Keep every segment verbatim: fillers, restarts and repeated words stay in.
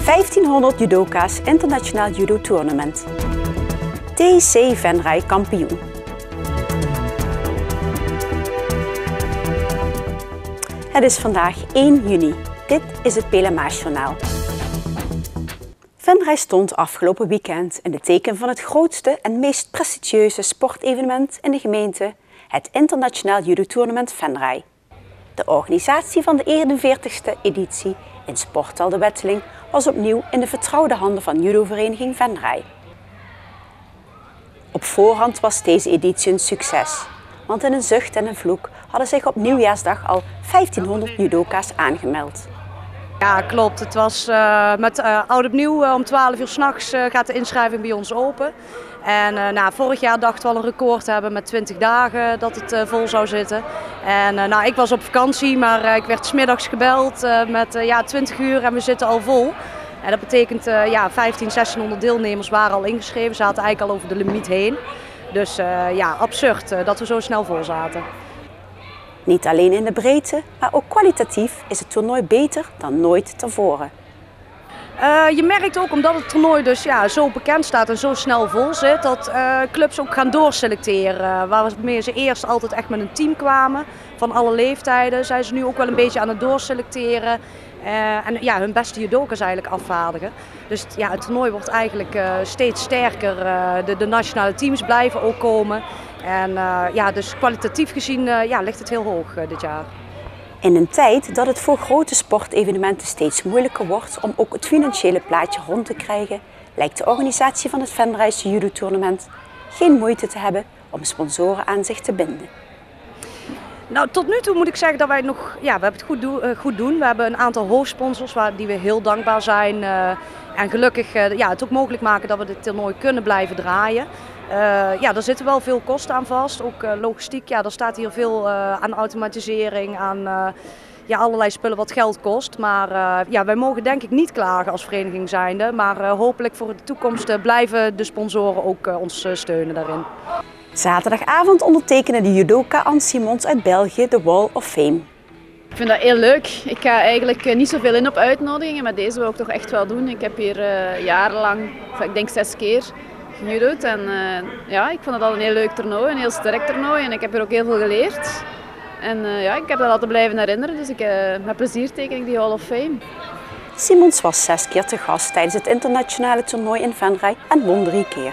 vijftienhonderd judoka's internationaal judo tournament. T C Venray kampioen. Het is vandaag één juni. Dit is het Pelemaasjournaal. Venray stond afgelopen weekend in het teken van het grootste en meest prestigieuze sportevenement in de gemeente, het Internationaal Judo Tournament Venray. De organisatie van de eenenveertigste editie in Sporthal de Wetteling was opnieuw in de vertrouwde handen van judovereniging Venray. Op voorhand was deze editie een succes, want in een zucht en een vloek hadden zich op nieuwjaarsdag al vijftienhonderd judoka's aangemeld. Ja, klopt. Het was uh, met uh, oud opnieuw uh, om twaalf uur 's nachts uh, gaat de inschrijving bij ons open. En uh, nou, vorig jaar dachten we al een record te hebben met twintig dagen dat het uh, vol zou zitten. En uh, nou, ik was op vakantie, maar uh, ik werd 's middags gebeld uh, met uh, ja, twintig uur en we zitten al vol. En dat betekent uh, ja, vijftienhonderd, zestienhonderd deelnemers waren al ingeschreven, zaten eigenlijk al over de limiet heen. Dus uh, ja, absurd uh, dat we zo snel vol zaten. Niet alleen in de breedte, maar ook kwalitatief is het toernooi beter dan nooit tevoren. Uh, je merkt ook omdat het toernooi dus ja, zo bekend staat en zo snel vol zit, dat uh, clubs ook gaan doorselecteren. Waarmee ze eerst altijd echt met een team kwamen, van alle leeftijden, zijn ze nu ook wel een beetje aan het doorselecteren. Uh, en ja, hun beste judoka's eigenlijk afvaardigen. Dus ja, het toernooi wordt eigenlijk uh, steeds sterker. Uh, de, de nationale teams blijven ook komen. En uh, ja, dus kwalitatief gezien uh, ja, ligt het heel hoog uh, dit jaar. In een tijd dat het voor grote sportevenementen steeds moeilijker wordt om ook het financiële plaatje rond te krijgen, lijkt de organisatie van het Venrayse Judo Tournament geen moeite te hebben om sponsoren aan zich te binden. Nou, tot nu toe moet ik zeggen dat wij het nog, ja, we hebben het goed, do uh, goed doen. We hebben een aantal hoofdsponsors waar die we heel dankbaar zijn. Uh, en gelukkig uh, ja, het ook mogelijk maken dat we dit toernooi kunnen blijven draaien. Uh, ja, daar zitten wel veel kosten aan vast. Ook uh, logistiek, ja, er staat hier veel uh, aan automatisering, aan uh, ja, allerlei spullen wat geld kost. Maar uh, ja, wij mogen denk ik niet klagen als vereniging zijnde. Maar uh, hopelijk voor de toekomst uh, blijven de sponsoren ook uh, ons uh, steunen daarin. Zaterdagavond ondertekende de judoka Anne Simons uit België de Wall of Fame. Ik vind dat heel leuk. Ik ga eigenlijk niet zoveel in op uitnodigingen, maar deze wil ik toch echt wel doen. Ik heb hier uh, jarenlang, ik denk zes keer, gejudo'd en uh, ja, ik vond het al een heel leuk toernooi, een heel sterk toernooi en ik heb hier ook heel veel geleerd. En uh, ja, ik heb dat altijd blijven herinneren, dus ik, uh, met plezier teken ik die Hall of Fame. Simons was zes keer te gast tijdens het internationale toernooi in Venray en won drie keer.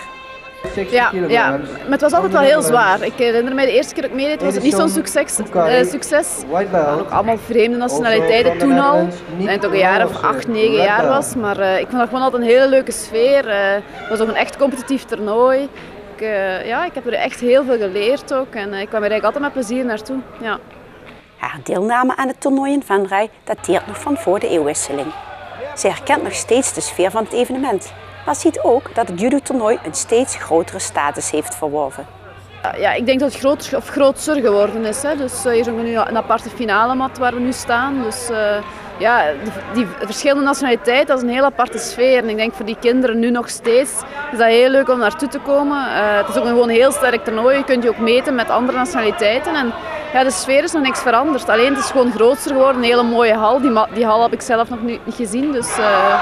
Ja, ja, maar het was altijd wel heel zwaar. Ik herinner me de eerste keer dat ik meedeed was het niet zo'n succes. Uh, succes. We hadden ook allemaal vreemde nationaliteiten toen al. Ik denk dat ik een jaar of acht, negen jaar was. Maar uh, ik vond dat gewoon altijd een hele leuke sfeer. Uh, het was ook een echt competitief toernooi. Ik, uh, ja, ik heb er echt heel veel geleerd ook en uh, ik kwam er eigenlijk altijd met plezier naartoe. Ja. Haar deelname aan het toernooi in Venray dateert nog van voor de eeuwwisseling. Ze herkent nog steeds de sfeer van het evenement, maar ziet ook dat het judo-toernooi een steeds grotere status heeft verworven. Ja, ik denk dat het groot, of grootser geworden is. Hè. Dus, uh, hier is ook nu een aparte finalemat waar we nu staan. Dus, uh, ja, die, die verschillende nationaliteiten, dat is een heel aparte sfeer. En ik denk voor die kinderen nu nog steeds is dat heel leuk om naartoe te komen. Uh, het is ook een gewoon heel sterk toernooi. Je kunt je ook meten met andere nationaliteiten. En, ja, de sfeer is nog niks veranderd. Alleen het is gewoon groter geworden. Een hele mooie hal. Die, die hal heb ik zelf nog niet gezien. Dus uh,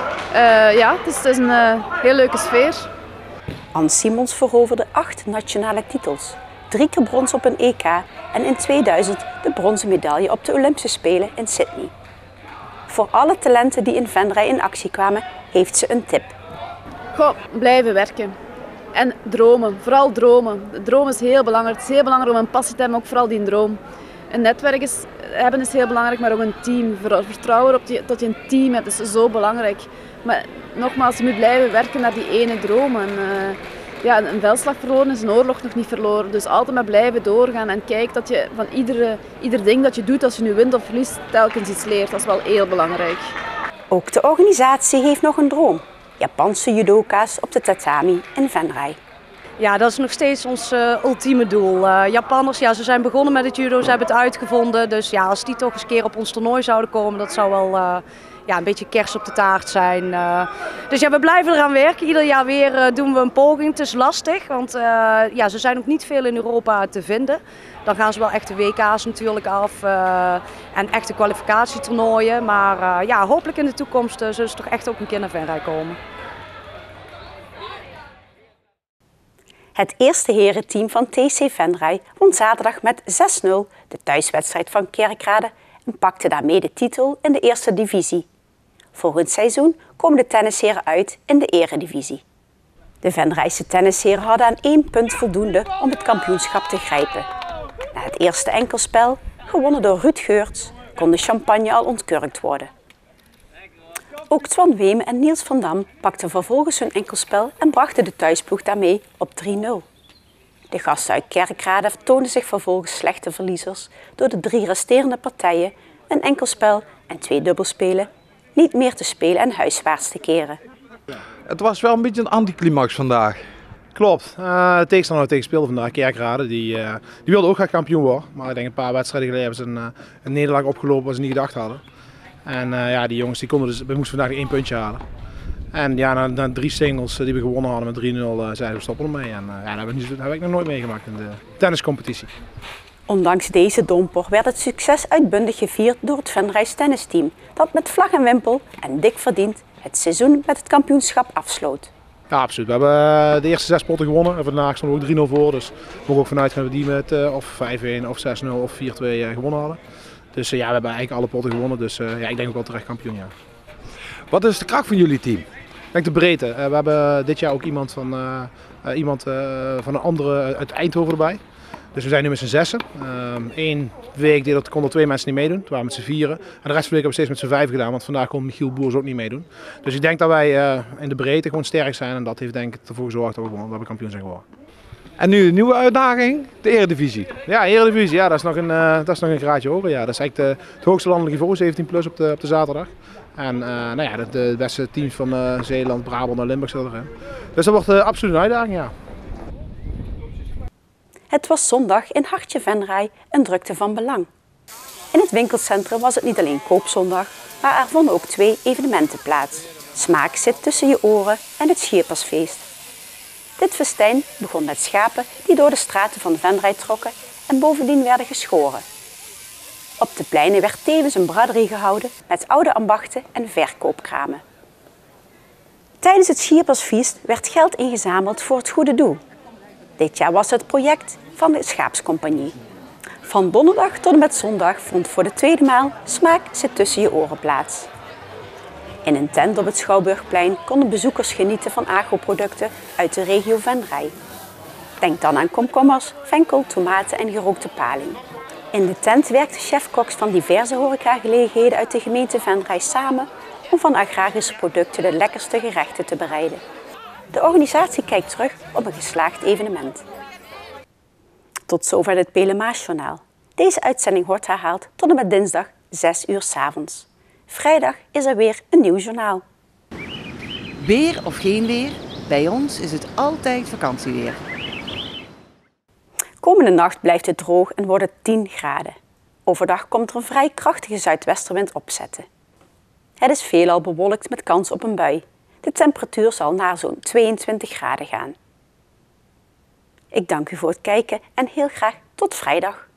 uh, ja, het is, het is een uh, heel leuke sfeer. Anne Simons veroverde acht nationale titels, drie keer brons op een E K en in tweeduizend de bronzen medaille op de Olympische Spelen in Sydney. Voor alle talenten die in Venray in actie kwamen, heeft ze een tip. Goh, blijven werken. En dromen, vooral dromen. De droom is heel belangrijk. Het is heel belangrijk om een passie te hebben, ook vooral die droom. Een netwerk is, hebben is heel belangrijk, maar ook een team. Vertrouwen op die, dat je een team hebt is zo belangrijk. Maar nogmaals, je moet blijven werken naar die ene droom. En, uh, ja, een veldslag verloren is een oorlog nog niet verloren. Dus altijd maar blijven doorgaan en kijk dat je van iedere, ieder ding dat je doet, als je nu wint of verliest, telkens iets leert. Dat is wel heel belangrijk. Ook de organisatie heeft nog een droom. Japanse judoka's op de tatami in Venray. Ja, dat is nog steeds ons uh, ultieme doel. Uh, Japanners, ja, ze zijn begonnen met het judo, ze hebben het uitgevonden. Dus ja, als die toch eens een keer op ons toernooi zouden komen, dat zou wel uh, ja, een beetje kers op de taart zijn. Uh, dus ja, we blijven eraan werken. Ieder jaar weer uh, doen we een poging. Het is lastig, want uh, ja, ze zijn ook niet veel in Europa te vinden. Dan gaan ze wel echt de W K's natuurlijk af uh, en echte kwalificatietoernooien. Maar uh, ja, hopelijk in de toekomst uh, zullen ze toch echt ook een keer naar Venray komen. Het eerste herenteam van T C Venray won zaterdag met zes nul de thuiswedstrijd van Kerkrade en pakte daarmee de titel in de eerste divisie. Volgend seizoen komen de tennisheren uit in de eredivisie. De Venrayse tennisheren hadden aan één punt voldoende om het kampioenschap te grijpen. Na het eerste enkelspel, gewonnen door Ruud Geurts, kon de champagne al ontkurkt worden. Ook Twan Weem en Niels van Dam pakten vervolgens hun enkelspel en brachten de thuisploeg daarmee op drie nul. De gasten uit Kerkrade toonden zich vervolgens slechte verliezers door de drie resterende partijen, een enkelspel en twee dubbelspelen, niet meer te spelen en huiswaarts te keren. Het was wel een beetje een anticlimax vandaag. Klopt. Uh, de tegenstander waar we tegen speelden vandaag, Kerkrade, die, uh, die wilde ook graag kampioen worden. Maar ik denk een paar wedstrijden geleden hebben ze een, uh, een nederlaag opgelopen wat ze niet gedacht hadden. En uh, ja, die jongens die konden dus, we moesten vandaag één puntje halen. En ja, na, na drie singles uh, die we gewonnen hadden met drie nul, uh, zeiden we stoppen ermee. En uh, ja, dat heb, ik niet, dat heb ik nog nooit meegemaakt in de tenniscompetitie. Ondanks deze domper werd het succes uitbundig gevierd door het Venrays tennisteam, dat met vlag en wimpel en dik verdiend het seizoen met het kampioenschap afsloot. Ja, absoluut. We hebben de eerste zes potten gewonnen en vandaag stonden we ook drie nul voor. Dus we mogen ook vanuit gaan dat we die met uh, of vijf een of zes nul of vier twee uh, gewonnen hadden. Dus uh, ja, we hebben eigenlijk alle potten gewonnen. Dus uh, ja, ik denk ook wel terecht kampioen. Ja. Wat is de kracht van jullie team? Ik denk de breedte. Uh, we hebben dit jaar ook iemand van, uh, uh, iemand, uh, van een andere uit Eindhoven erbij. Dus we zijn nu met z'n zessen. Eén uh, week deed dat, konden twee mensen niet meedoen. Toen waren we met z'n vieren. En de rest van de week hebben we steeds met z'n vijf gedaan. Want vandaag kon Michiel Boers ook niet meedoen. Dus ik denk dat wij uh, in de breedte gewoon sterk zijn. En dat heeft denk ik ervoor gezorgd dat we, gewoon, dat we kampioen zijn geworden. En nu een nieuwe uitdaging, de Eredivisie. Ja, Eredivisie, ja, dat is nog een, uh, dat is nog een graadje hoger. Ja. Dat is eigenlijk de, het hoogste landelijk niveau, zeventien plus op de, op de zaterdag. En uh, nou ja, de, de beste teams van uh, Zeeland, Brabant en Limburg zitten erin. Dus dat wordt uh, absoluut een uitdaging, ja. Het was zondag in Hartje Venray een drukte van belang. In het winkelcentrum was het niet alleen koopzondag, maar er vonden ook twee evenementen plaats. Smaak zit tussen je oren en het Schiepersfeest. Dit festijn begon met schapen die door de straten van Venray trokken en bovendien werden geschoren. Op de pleinen werd tevens een braderie gehouden met oude ambachten en verkoopkramen. Tijdens het Schiepersfeest werd geld ingezameld voor het goede doel. Dit jaar was het project van de Schaapscompagnie. Van donderdag tot en met zondag vond voor de tweede maal Smaak zit tussen je oren plaats. In een tent op het Schouwburgplein konden bezoekers genieten van agroproducten uit de regio Venray. Denk dan aan komkommers, venkel, tomaten en gerookte paling. In de tent werkten chefkoks van diverse horecagelegenheden uit de gemeente Venray samen om van agrarische producten de lekkerste gerechten te bereiden. De organisatie kijkt terug op een geslaagd evenement. Tot zover het Pelemaasjournaal. Deze uitzending wordt herhaald tot en met dinsdag zes uur 's avonds. Vrijdag is er weer een nieuw journaal. Weer of geen weer, bij ons is het altijd vakantieweer. Komende nacht blijft het droog en wordt het tien graden. Overdag komt er een vrij krachtige zuidwestenwind opzetten. Het is veelal bewolkt met kans op een bui. De temperatuur zal naar zo'n tweeëntwintig graden gaan. Ik dank u voor het kijken en heel graag tot vrijdag.